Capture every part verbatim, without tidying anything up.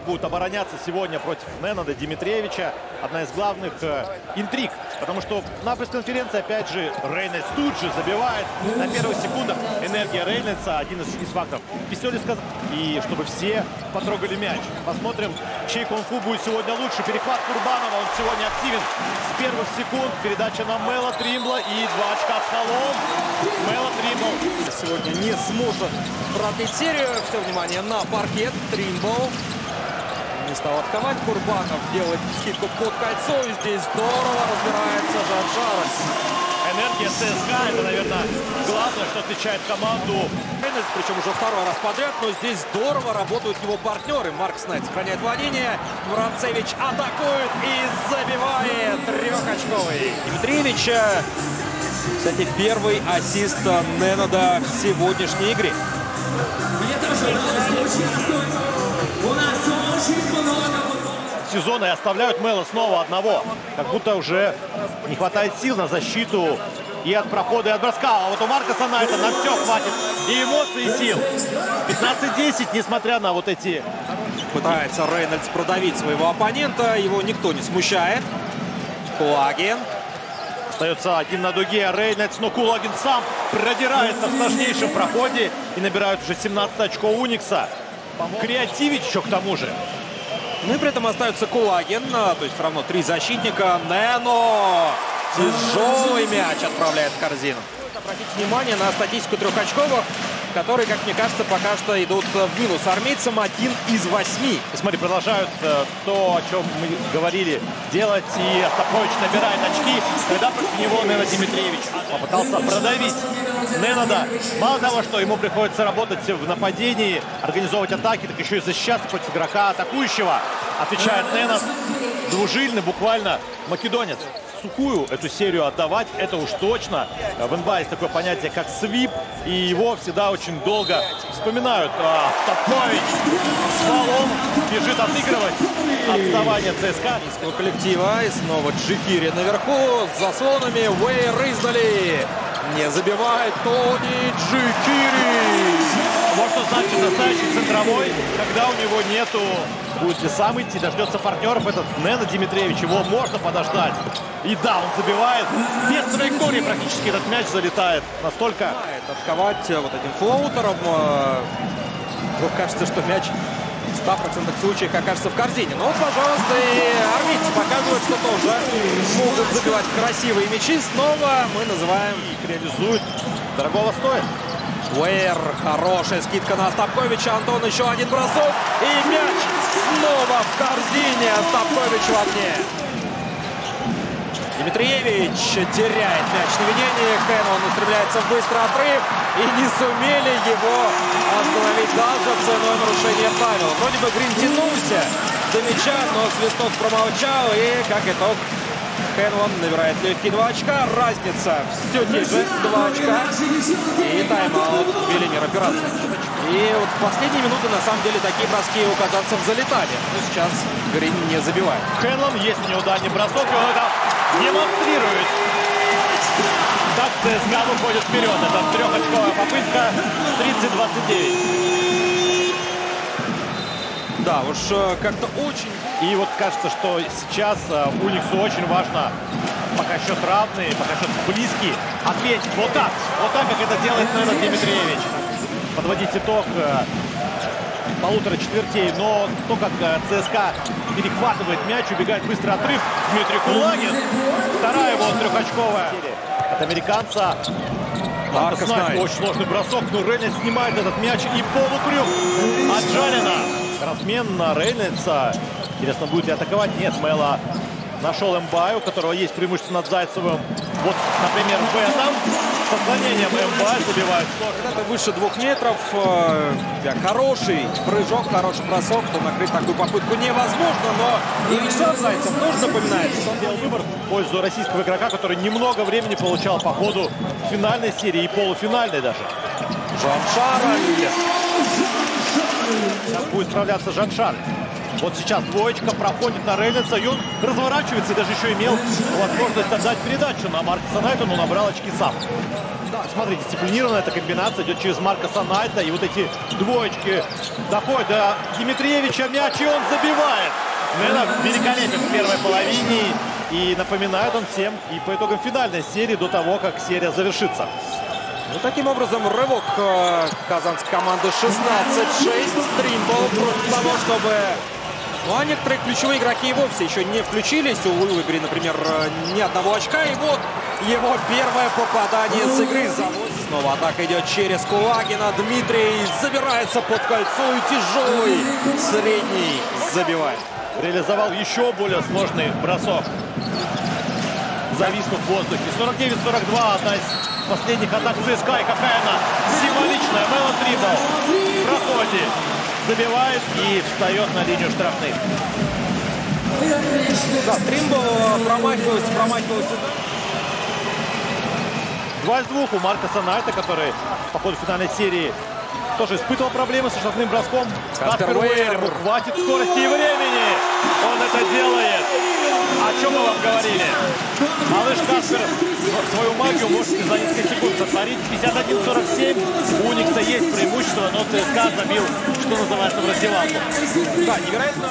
будут обороняться сегодня против Ненада Димитриевича. Одна из главных э, интриг. Потому что на пресс-конференции, опять же, Рейнольдс тут же забивает на первых секундах. Энергия Рейнольдса — один из, из факторов. Писёли сказал. И чтобы все потрогали мяч. Посмотрим, чей кунг-фу будет сегодня лучше. Перехват Курбанова. Он сегодня активен с первых секунд. Передача на Мэла Тримбла. И два очка в холом. Мэла Тримбл сегодня не сможет продлить серию. Все внимание на паркет. Тримбл не стал отковать. Курбанов делает скидку под кольцо. И здесь здорово разбирается Жаншар. Энергия ЦСКА — это, наверное, главное, что отличает команду. Причем уже второй раз подряд. Но здесь здорово работают его партнеры. Марк Снайд сохраняет владение. Муранцевич атакует и забивает трехочковый. Дмитриевич, кстати, первый ассист Ненада в сегодняшней игре. Сезона и оставляют Мэла снова одного. Как будто уже не хватает сил на защиту и от прохода, и от броска. А вот у Маркоса Найта на все хватит и эмоций, и сил. пятнадцать десять, несмотря на вот эти... Пытается Рейнольдс продавить своего оппонента. Его никто не смущает. Кулагин. Остается один на дуге Рейнольдс, но Кулагин сам продирается в сложнейшем проходе. И набирают уже семнадцать очков Уникса. Креативич еще к тому же. Ну и при этом остается Кулагин. То есть все равно три защитника. Нено тяжелый мяч отправляет в корзину. Обратите внимание на статистику трехочковых, которые, как мне кажется, пока что идут в минус армейцам. Один из восьми. Смотри, продолжают э, то, о чем мы говорили, делать. И Остапович набирает очки, когда против него Ненад Димитриевич попытался продавить Ненада. Мало того, что ему приходится работать в нападении, организовывать атаки, так еще и защищаться против игрока атакующего. Отвечает Ненад. Двужильный буквально македонец. Сухую эту серию отдавать, это уж точно. В эн бэ а есть такое понятие, как свип, и его всегда очень долго вспоминают. А, Остапович с фолом бежит отыгрывать отставание ЦСКА. Коллектива, и снова Джикири наверху, с заслонами. Уэйр издали. Не забивает Тони Джикири. Вот что значит настоящий центровой, когда у него нету, будет ли сам идти, дождется партнеров. Этот Ненад Димитриевич, его можно подождать. И да, он забивает. Без траектории практически этот мяч залетает. Настолько... Отковать вот этим флоутером. Вдруг кажется, что мяч в ста процентах случаях окажется в корзине. Но, пожалуйста, и армейцы показывают, что тоже могут забивать красивые мячи. Снова мы называем... Их реализуют. Дорогого стоит. Уэйр, хорошая скидка на Остаповича. Антон, еще один бросок. И мяч снова в корзине. Остапович в огне. Димитриевич теряет мяч на ведении. Хэнон устремляется в быстрый отрыв. И не сумели его остановить даже ценой нарушения правил. Вроде бы Грин тянулся до мяча, но свисток промолчал. И, как итог, Хэнон набирает легкие два очка. Разница все те же два очка. И тайм-аут вели мир операции. И вот в последние минуты, на самом деле, такие броски у казанцев залетали. Но сейчас Грин не забивает. Хэнон, есть у него дальний бросок, и он это демонстрирует. Так ЦСКА выходит вперед. Это трехочковая попытка. тридцать двадцать девять. Да, уж как-то очень... И вот кажется, что сейчас Униксу очень важно, пока счет равный, пока счет близкий, ответить вот так. Вот так, как это делает Ненад Димитриевич. Подводить итог полутора четвертей. Но то, как ЦСКА перехватывает мяч, убегает быстрый отрыв. Дмитрий Кулагин. Вторая его трехочковая от американца. Маркос Найт. Очень сложный бросок, но Рейнольдс снимает этот мяч и полукрюк от Джалина. Размен на Рейнольдса. Интересно, будет ли атаковать? Нет, Мэла нашел эм бэ а, у которого есть преимущество над Зайцевым. Вот, например, в этом с отклонением эм бэ а забивает. Это выше двух метров. Хороший прыжок, хороший бросок. То накрыть такую попытку невозможно, но и Вячеслав Зайцев тоже напоминает, что он делал выбор в пользу российского игрока, который немного времени получал по ходу финальной серии и полуфинальной даже. Жаншар. Сейчас будет справляться Жаншар. Вот сейчас двоечка проходит на Рейнольдса, и он разворачивается, и даже еще имел возможность отдать передачу на Маркуса Найта, но набрал очки сам. Да, смотрите, дисциплинированная эта комбинация идет через Маркуса Найта, и вот эти двоечки доходят до Димитриевича, мяч, и он забивает. Ненад великолепен в первой половине, и напоминает он всем и по итогам финальной серии до того, как серия завершится. Ну, таким образом, рывок э, казанской команды шестнадцать шесть. Тримбл против того, чтобы... Ну, а некоторые ключевые игроки и вовсе еще не включились. У Уилбери, например, ни одного очка. И вот его первое попадание с игры. Завозит. Снова атака идет через Кулагина. Дмитрий забирается под кольцо и тяжелый средний забивает. Реализовал еще более сложный бросок, зависнув в воздухе. сорок девять сорок два, одна из последних атак ЦСКА. И какая она символичная. Мелон Тримбл проходит, забивает и встает на линию штрафных. Да, Тримбл промахивается, промахивается. Два из двух у Маркуса Найта, который по ходу финальной серии тоже испытывал проблемы со штрафным броском. Каспер Уэйрбург, хватит скорости и времени. Он это делает. О чем мы вам говорили? Малыш Каспер свою магию может за несколько секунд сотворить. пятьдесят один сорок семь. У Уникса есть преимущество, но ЦСКА забил, что называется, в раздевалку. Да, невероятно.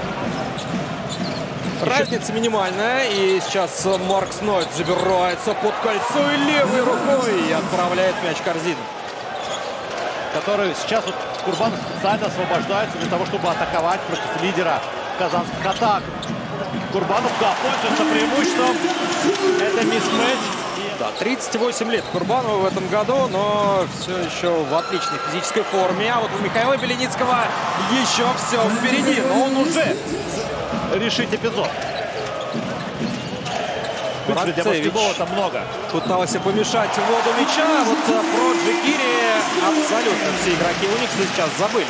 Разница минимальная. И сейчас Маркус Найт забирается под кольцо и левой рукой отправляет мяч в корзину. Который сейчас вот Курбанов специально освобождается для того, чтобы атаковать против лидера казанских атак. Курбанов, да, пользуется преимуществом. Это мисс-мэтч. Да, тридцать восемь лет Курбанову в этом году, но все еще в отличной физической форме. А вот у Михаила Беленицкого еще все впереди, но он уже решит эпизод. Для баскетбола-то много. Пытался помешать воду мяча. Вот про Джигири абсолютно все игроки Уникса сейчас забыли.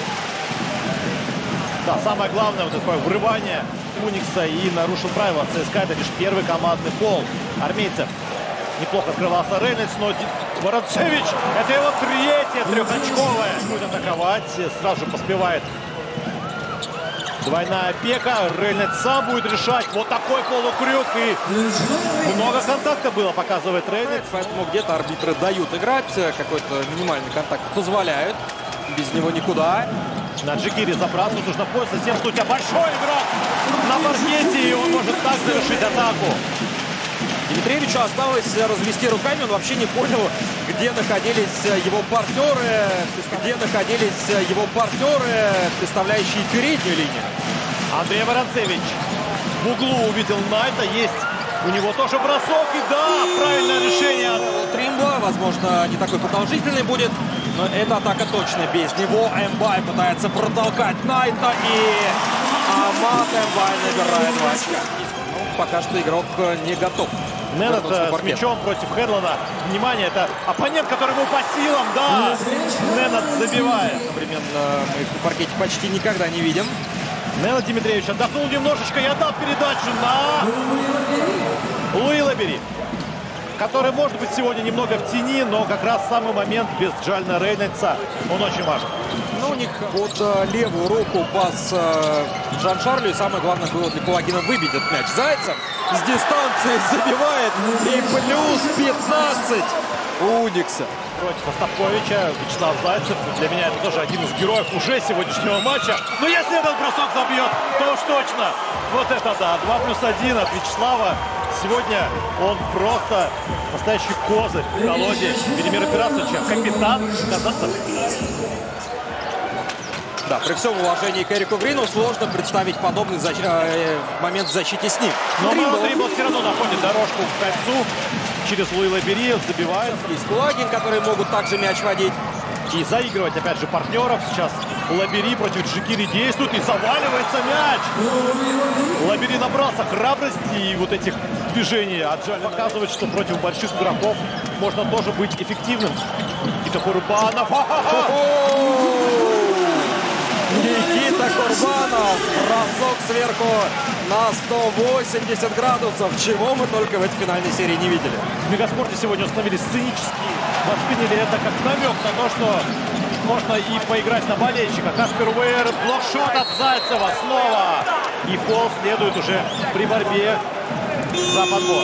Да, самое главное, вот такое врывание Уникса и нарушил правила ЦСКА. Это лишь первый командный фол армейцев. Неплохо открывался Рейнольдс, но Воронцевич, это его третья трехочковая. Будет атаковать, сразу же поспевает. Двойная опека. Рейнольдс сам будет решать. Вот такой полукрюк. И много контакта было, показывает Рейнольдс. Поэтому где-то арбитры дают играть. Какой-то минимальный контакт позволяют. Без него никуда. На Джигири забраться нужно пользоваться тем, что у тебя большой игрок на паркете. И он может так завершить атаку. Дмитриевичу осталось развести руками. Он вообще не понял, где находились его партнеры, где находились его партнеры, представляющие переднюю линию. Андрей Воронцевич в углу увидел Найта. Есть у него тоже бросок. И да, правильное решение. Тримбла, возможно, не такой продолжительный будет, но эта атака точно без него. Эмбай пытается протолкать Найта, и Амат Эмбай набирает два очка. Ну, пока что игрок не готов. Ненад с мячом против Херлана. Внимание, это оппонент, который ему по силам. Да, Ненад забивает. Одновременно мы их на паркете почти никогда не видим. Ненад Дмитриевич отдохнул немножечко и отдал передачу на Уилбери, который, может быть, сегодня немного в тени, но как раз самый момент без Джальна Рейнольдса, он очень важен. Ну, у них под э, левую руку пас э, Жан-Шарлю. И самое главное было для Кулагина выбить этот мяч. Зайцев с дистанции забивает. И плюс пятнадцать у Уникса. Против Остапковича Вячеслав Зайцев. Для меня это тоже один из героев уже сегодняшнего матча. Но если этот бросок забьет, то уж точно. Вот это да. два плюс один от Вячеслава. Сегодня он просто настоящий козырь в колоде Велимира Пирасовича. Капитан казанцев. Да, при всем уважении к Эрику Грину сложно представить подобный защ... э, момент в защите с ним. Но Тримбл все равно находит дорожку к кольцу через Уилбери, забивает. Есть Кулагин, которые могут также мяч водить. И заигрывать, опять же, партнеров. Сейчас Лабери против Джигири действует и заваливается мяч. Лабери набрался храбрости и вот этих движений. А Джаль показывает, что против больших игроков можно тоже быть эффективным. Никита Курбанов. Никита Курбанов. Бросок сверху на сто восемьдесят градусов. Чего мы только в этой финальной серии не видели. В Мегаспорте сегодня установили сценический. Восприняли это как намек на то, что можно и поиграть на болельщика. Каспер Уэйр, блокшот от Зайцева снова. И фол следует уже при борьбе за подбор.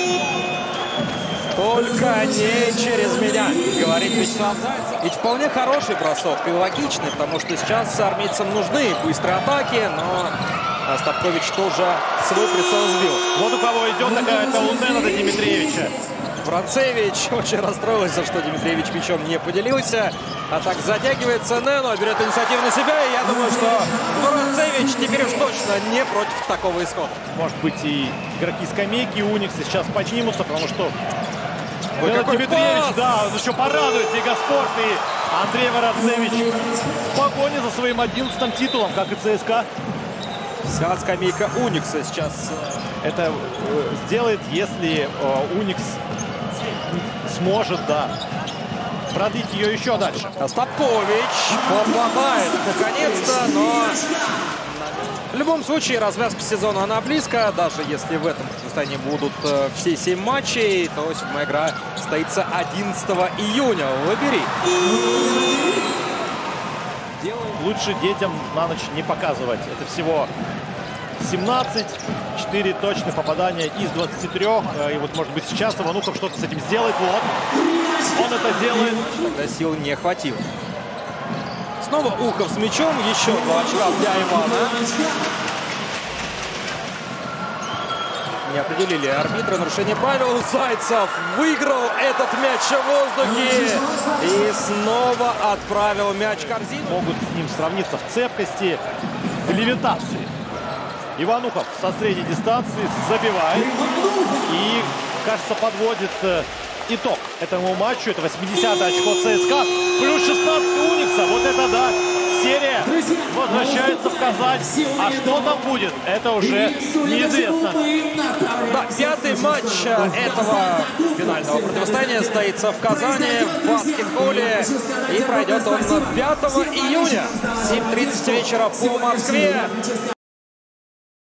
Только не через меня, говорит Вячеслав Зайцев. Ведь вполне хороший бросок и логичный, потому что сейчас армейцам нужны быстрые атаки, но Стопкович тоже свой прицел сбил. Вот у кого идет такая-то у Ненада Димитриевича. Францевич очень расстроился, что Димитриевич мячом не поделился. А так затягивается Нено, берет инициативу на себя. И я думаю, что Францевич теперь уж точно не против такого исхода. Может быть, и игроки скамейки Уникса сейчас поднимутся, потому что Ой, Димитриевич, пас! да, он еще порадует Мегаспорт. И Андрей Воротцевич в погоне за своим одиннадцатым титулом, как и ЦСКА. Вся скамейка Уникса сейчас это сделает, если Уникс сможет, да, продлить ее еще дальше. Стопкович попадает наконец-то, но в любом случае развязка сезона она близко. Даже если в этом противостоянии будут все семь матчей, то седьмая игра состоится одиннадцатого июня. Выбери. Лучше детям на ночь не показывать. Это всего семнадцать, четыре точных попадания из двадцати трёх. И вот, может быть, сейчас Иванухов что-то с этим сделает. Вот. Он это делает. Тогда сил не хватило. Снова Ухов с мячом. Еще два очка для Ивана. Не определили арбитра. Нарушение правил. Зайцев выиграл этот мяч в воздухе. И снова отправил мяч в корзину. Могут с ним сравниться в цепкости, в левитации. Иванухов со средней дистанции забивает и, кажется, подводит итог этому матчу. Это восьмидесятое очко ЦСКА плюс шестнадцать Уникса. Вот это да, серия возвращается в Казань. А что там будет, это уже неизвестно. Да, пятый матч этого финального противостояния состоится в Казани в баскетболе. И пройдет он пятого июня в семь тридцать вечера по Москве.